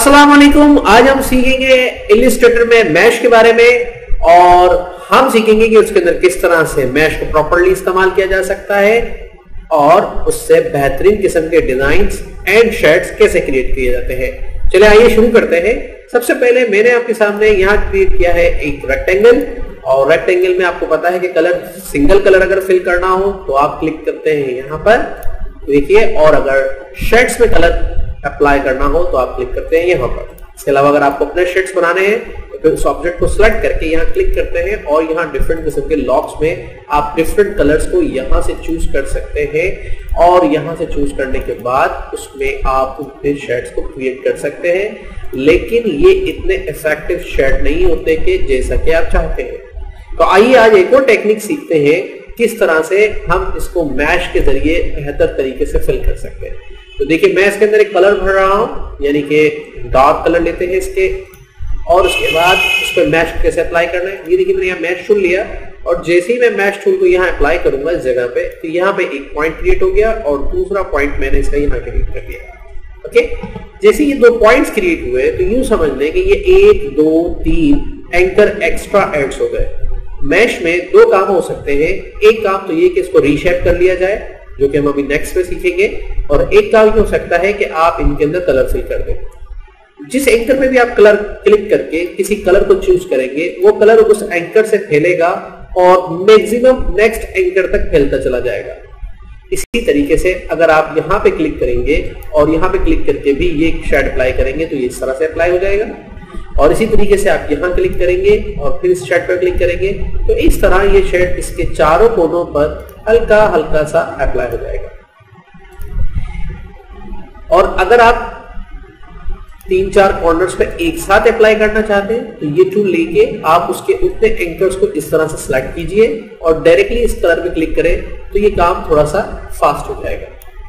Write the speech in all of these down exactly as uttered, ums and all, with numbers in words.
अस्सलाम वालेकुम। आज हम सीखेंगे इलिस्ट्रेटर में मैश के बारे में और हम सीखेंगे कि उसके अंदर किस तरह से मैश को प्रॉपर्ली इस्तेमाल किया जा सकता है और उससे बेहतरीन किस्म के डिजाइन्स एंड शेड्स कैसे क्रिएट किए जाते हैं। चलिए आइए शुरू करते हैं। सबसे पहले मैंने आपके सामने यहाँ क्रिएट किया है एक रेक्टेंगल और रेक्टेंगल में आपको पता है कि कलर सिंगल कलर अगर फिल करना हो तो आप क्लिक करते हैं यहाँ पर, देखिए, और अगर शेड्स में कलर अप्लाई करना हो तो आप क्लिक करते हैं यहाँ पर। इसके अलावा अगर आपको अपने शेड्स बनाने हैं तो फिर उस ऑब्जेक्ट को सिलेक्ट करके यहाँ क्लिक करते हैं और यहाँ डिफरेंट किस्म के लॉक्स में आप डिफरेंट कलर्स को यहाँ से चूज कर सकते हैं और यहाँ से चूज करने के बाद उसमें आप अपने शेड्स को क्रिएट कर सकते हैं। लेकिन ये इतने इफेक्टिव शेड नहीं होते कि जैसा कि आप चाहते हैं। तो आइए आज एक और टेक्निक सीखते हैं किस तरह से हम इसको मैश के जरिए बेहतर तरीके से फिल कर सकते हैं। तो देखिए, मैं इसके अंदर एक कलर भर रहा हूं, यानी कि डार्क कलर लेते हैं इसके और उसके बाद उस पर मैश कैसे अप्लाई करना है। ये देखिए, मैंने यहाँ मैश टूल लिया और जैसे ही मैं मैश टूल को यहाँ अप्लाई करूंगा इस जगह पे, तो यहाँ पे एक पॉइंट क्रिएट हो गया और दूसरा पॉइंट मैंने इसका यहाँ क्रिएट कर दिया। ओके, जैसे ये दो पॉइंट्स क्रिएट हुए तो यूं समझ लें कि ये एक दो तीन एंकर एक्स्ट्रा एड्स हो गए। मैश में दो काम हो सकते हैं। एक काम तो ये कि इसको रीशेप कर लिया जाए, जो कि हम अभी नेक्स्ट में सीखेंगे, और एक काम ये हो सकता है कि आप इनके अंदर कलर फिल कर दें। जिस एंकर पे भी आप कलर क्लिक करके किसी कलर को चूज करेंगे वो कलर उस एंकर से फैलेगा और मैक्सिमम नेक्स्ट एंकर तक फैलता चला जाएगा। इसी तरीके से अगर आप यहाँ पे क्लिक करेंगे और यहाँ पे क्लिक करके भी ये शेड अप्लाई करेंगे तो ये इस तरह से अप्लाई हो जाएगा, और इसी तरीके से आप यहाँ क्लिक करेंगे और फिर इस शेड पर क्लिक करेंगे तो इस तरह ये शेड इसके चारों कोनों पर हल्का हल्का सा अप्लाई हो जाएगा। और अगर आप तीन चार कॉर्नर्स पे एक साथ अप्लाई करना चाहते हैं तो ये टूल लेके आप उसके उतने एंकर्स को इस तरह से सिलेक्ट कीजिए और डायरेक्टली इस कलर पे क्लिक करें तो ये काम थोड़ा सा फास्ट हो जाएगा।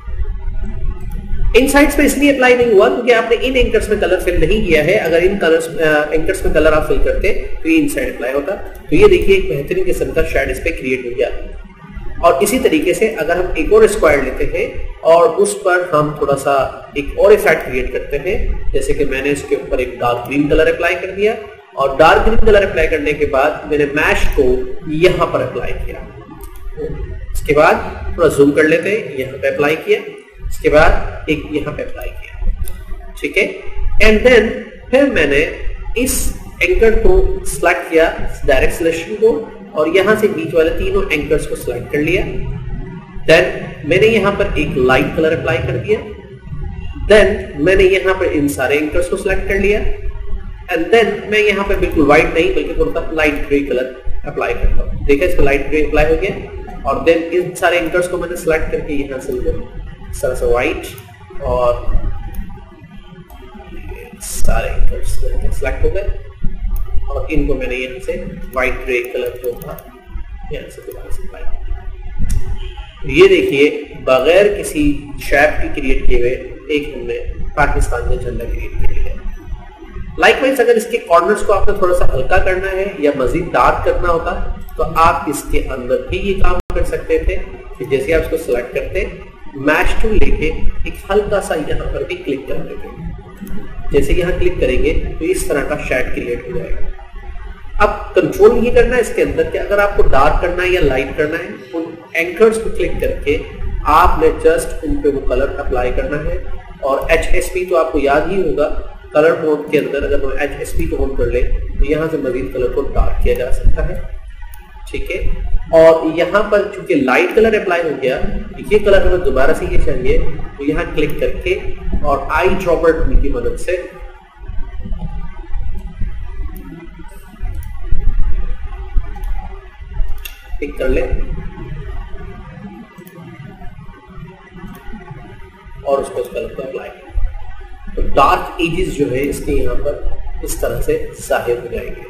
इन साइड्स पे इसलिए अप्लाई नहीं हुआ क्योंकि आपने इन एंकर्स में कलर फिल नहीं किया है। अगर इन कलर्स एंकर्स में कलर आप फिल करते तो ये इन साइड अप्लाई होता। तो ये देखिए, एक बेहतरीन किस्म का शेड इस पे क्रिएट हो गया। और इसी तरीके से अगर हम एक और स्क्वायर लेते हैं और उस पर हम थोड़ा सा एक और इफेक्ट क्रिएट करते हैं, जैसे कि मैंने इसके ऊपर एक डार्क ग्रीन कलर अप्लाई कर दिया और डार्क ग्रीन कलर अप्लाई करने के बाद मैंने मैश को यहाँ पर अप्लाई किया। इसके बाद थोड़ा जूम कर लेते हैं, यहाँ पे अप्लाई किया, इसके बाद एक यहाँ पे अप्लाई किया, ठीक है। एंड देन फिर मैंने इस एंकर को सिलेक्ट किया, डायरेक्ट सिलेक्शन को, और यहां से बीच वाले तीनों एंकर्स को सिलेक्ट कर लिया। देन मैंने यहां पर एक लाइट कलर अप्लाई कर दिया। देन मैंने यहां पर इन सारे एंकर्स को सिलेक्ट कर लिया एंड देन मैं यहां पर बिल्कुल व्हाइट नहीं बल्कि थोड़ा सा लाइट ग्रे कलर अप्लाई करता हूं। देखिए, इसका लाइट ग्रे अप्लाई हो गया और देन इन सारे एंकर्स को मैंने सिलेक्ट करके यहां से इस तरह से व्हाइट और सारे एंकर्स सिलेक्ट हो गए और इनको मैंने यहाँ से व्हाइट ग्रे कलर जो था यहाँ से दोबारा से अप्लाई किया। ये देखिए, बगैर किसी शेप की क्रिएट किए हुए एक हमने पाकिस्तान का झंडा क्रिएट कर लिया। लाइकवाइज अगर इसके कॉर्नर्स को आपने थोड़ा सा हल्का करना है या मजीद डार्क करना होता तो आप इसके अंदर भी ये काम कर सकते थे कि जैसे आप इसको सिलेक्ट करते, मैश टूल लेके एक हल्का सा यहाँ पर भी क्लिक कर देते। जैसे यहाँ क्लिक करेंगे तो इस तरह का शेड क्रिएट हो जाएगा। अब कंट्रोल ये करना है इसके अंदर कि अगर आपको डार्क करना है या लाइट करना है, उन एंकर्स को क्लिक करके आपने जस्ट उन पे वो कलर अप्लाई करना है। और एच एस पी तो आपको याद ही होगा, कलर मोड के अंदर अगर हम एच एस पी को ऑन कर ले तो यहाँ से मजीद कलर को डार्क किया जा सकता है, ठीक है। और यहाँ पर चूंकि लाइट कलर अप्लाई हो गया, ये कलर हमें दोबारा से ये चाहिए तो यहाँ क्लिक करके और आई ड्रॉपर टूल की मदद से टिक कर ले और उसको इस कलर को अप्लाई कर। तो डार्क एजेस जो है इसके यहाँ पर इस तरह से जाहिर हो जाएंगे।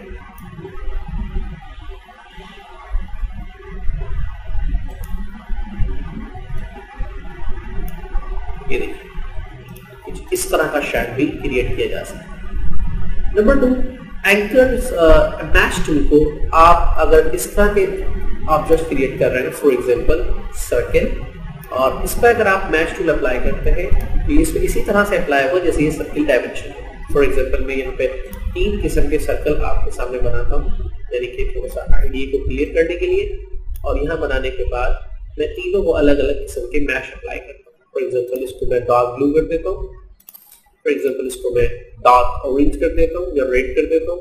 ये देखिए, कुछ इस तरह का शेड भी क्रिएट किया जा सकता है। Number two, anchors mesh tool को आप अगर इस तरह के ऑब्जेक्ट क्रिएट कर रहे हैं, फॉर एग्जांपल सर्कल, और इस पर अगर आप मैश टूल अप्लाई करते हैं तो इस इसी तरह से अप्लाई होगा जैसे ये सर्किल डायमेंशन है। फॉर एग्जाम्पल मैं यहाँ पे तीन किस्म के सर्कल आपके सामने बनाता हूँ, यानी कि थोड़ा सा आइडिया को क्लियर करने के लिए। और यहाँ बनाने के बाद मैं तीनों को अलग अलग किस्म के मैश अप्लाई करता हूँ। फॉर एग्जाम्पल इसको मैं डार्क ब्लू कर देता हूँ, फॉर एग्जाम्पल इसको मैं डार्क ऑरेंज कर देता हूँ या रेड कर देता हूँ।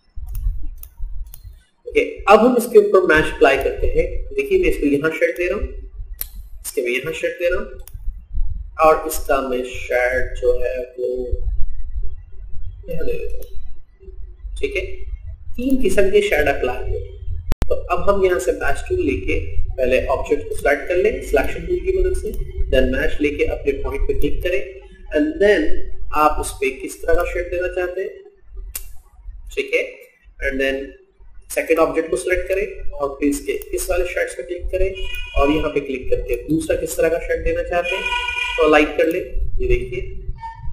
ओके, अब हम इसके ऊपर मैश अप्लाई करते हैं। देखिए मैं इसको यहाँ शेड दे रहा हूँ, इसके मैं यहाँ शेड दे रहा हूँ, और इसका मैं शेड जो है वो यहाँ दे देता हूँ। ठीक है, तीन किस्म के शेड अप्लाई हुए। तो अब हम यहाँ से मैश टूल लेके पहले ऑब्जेक्ट को सिलेक्ट कर लें सिलेक्शन टूल की मदद से, देन मैश लेके अपने पॉइंट पे क्लिक करें, एंड देन आप उस पे किस तरह का शेड देना चाहते हैं, ठीक है, एंड देन सेकेंड ऑब्जेक्ट को सिलेक्ट करें और फिर इसके इस वाले शेड्स पे क्लिक करें, और यहाँ पे क्लिक करके दूसरा किस तरह का शेड देना चाहते हैं तो लाइक कर ले, ये देखिए,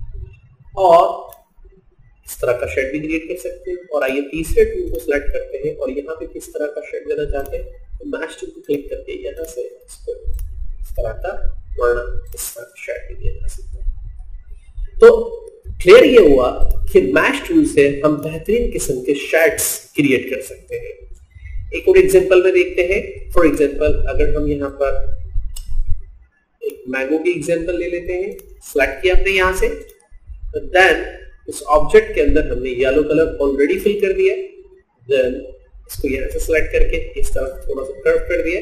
और इस तरह का शेड भी क्रिएट कर सकते हैं। और आइए तीसरे टूल को सिलेक्ट करते हैं और यहाँ पे किस तरह का शेड देना चाहते हैं तो मैश टूल को क्लिक करके यहाँ से इसको इस तरह का वरना इस तरह का शेड भी दिया जा सकता है। तो क्लियर ये हुआ कि मैश टूल से हम बेहतरीन किस्म के शेड्स क्रिएट कर सकते हैं। एक और एग्जांपल में देखते हैं। फॉर एग्जांपल अगर हम यहाँ पर एक मैंगो की एग्जांपल ले लेते हैं, सिलेक्ट किया हमने यहाँ से, देन इस ऑब्जेक्ट के अंदर हमने येलो कलर ऑलरेडी फिल कर दिया, देन इसको यहाँ से सिलेक्ट करके इस तरफ थोड़ा सा कर्व कर दिया,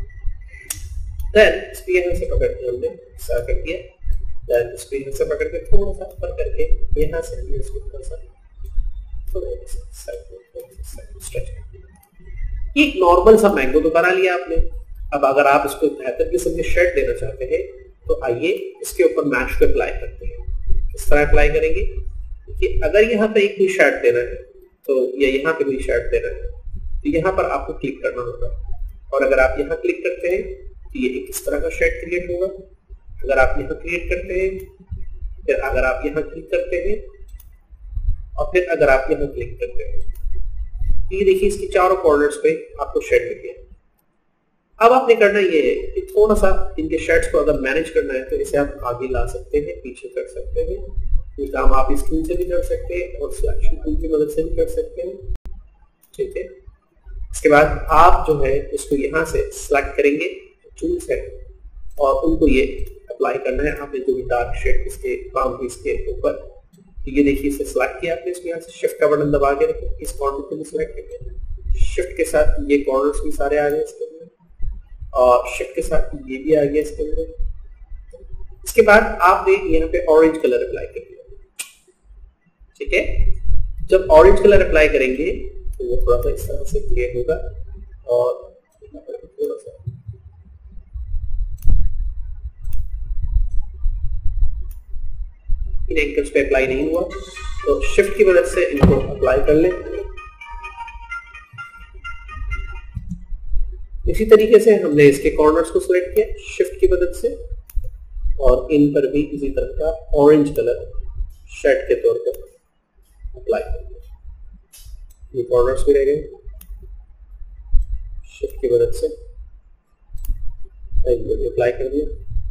देन इसको यहाँ से पकड़ के हमने ऐसा कर दिया, देन इसको यहाँ से पकड़ के थोड़ा सा ऊपर करके यहाँ से इसको थोड़ा सा थोड़ा सा स्ट्रेच कर दिया। एक नॉर्मल सा मैंगो तो बना लिया आपने। अब अगर आप इसको बेहतर किस्म के शेड देना चाहते हैं तो आइए इसके ऊपर मैश को अप्लाई करते हैं। किस तरह अप्लाई करेंगे कि अगर यहाँ पे एक भी शेड देना है तो या यहाँ पे भी शेड देना है तो यहाँ पर आपको क्लिक करना होगा, और अगर आप यहाँ क्लिक करते हैं तो ये एक इस तरह का शेड क्रिएट होगा। अगर आप यहाँ क्रिएट करते हैं, फिर अगर आप यहाँ क्लिक करते हैं, और फिर अगर आप यहाँ क्लिक करते हैं तो ये देखिए इसकी चारों कॉर्नर्स पे आपको शेड मिल गया। अब आपने करना ये है कि थोड़ा सा इनके शेड्स को अगर मैनेज करना है तो इसे आप आगे ला सकते हैं, पीछे कर सकते हैं। ये काम आप इस टूल से भी कर सकते हैं और सिलेक्शन टूल की मदद से भी कर सकते हैं, ठीक है। इसके बाद आप जो है उसको यहाँ से सिलेक्ट करेंगे टूल से और उनको ये अप्लाई करना है। आपने जो भी डार्क शेड इसके बाउंड्रीज के ऊपर, तो ये देखिए इसे सिलेक्ट किया आपने, इसको यहाँ से शिफ्ट का बटन दबा के रखें, इस कॉर्नर को भी सिलेक्ट करके शिफ्ट के साथ ये कॉर्नर्स भी सारे आ गए इसके अंदर, और शिफ्ट के साथ ये भी आ गया इसके अंदर। इसके बाद आपने यहाँ पे ऑरेंज कलर अप्लाई कर दिया, ठीक है। जब ऑरेंज कलर अप्लाई करेंगे तो वो थोड़ा सा इस तरह से क्रिएट होगा, और यहाँ पर थोड़ा सा इन एंगल्स पे अप्लाई नहीं हुआ तो शिफ्ट की मदद से इनको अप्लाई कर लें। इसी तरीके से हमने इसके कॉर्नर्स को सिलेक्ट किया शिफ्ट की मदद से, और इन पर भी इसी तरह का ऑरेंज कलर शेड के तौर पर अप्लाई कर दिया। ये कॉर्नर्स भी रह गए, शिफ्ट की मदद से अप्लाई कर दिया।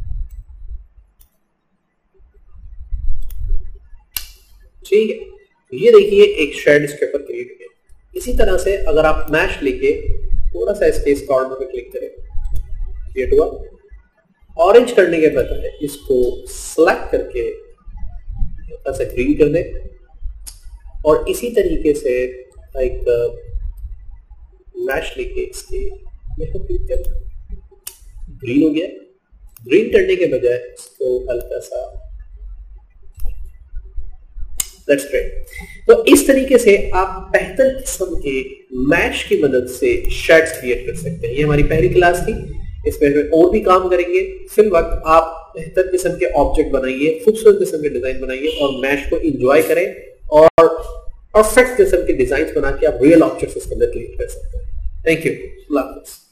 ठीक है, ये देखिए एक शेड इसके ऊपर क्रिएट हो गया। इसी तरह से अगर आप मैश लेके थोड़ा सा इसके इस कॉर्नर पे क्लिक करें, क्रिएट हुआ। ऑरेंज करने के बाद इसको सिलेक्ट करके ऐसा ग्रीन कर दें, और इसी तरीके से एक मैश लेके इसके यहाँ क्लिक करें, ग्रीन हो गया। ग्रीन करने के बजाय इसको हल्का सा That's great. तो इस तरीके से आप बेहतर किस्म के मैश की मदद से शेड्स क्रिएट कर सकते हैं। ये हमारी पहली क्लास थी, इसमें हमें और भी काम करेंगे। फिर वक्त आप बेहतर किस्म के ऑब्जेक्ट बनाइए, खूबसूरत किस्म के डिजाइन बनाइए और मैश को एंजॉय करें, और परफेक्ट किस्म के डिजाइन बना के आप रियल ऑब्जेक्ट्स इसके अंदर क्रिएट कर सकते हैं। Thank you.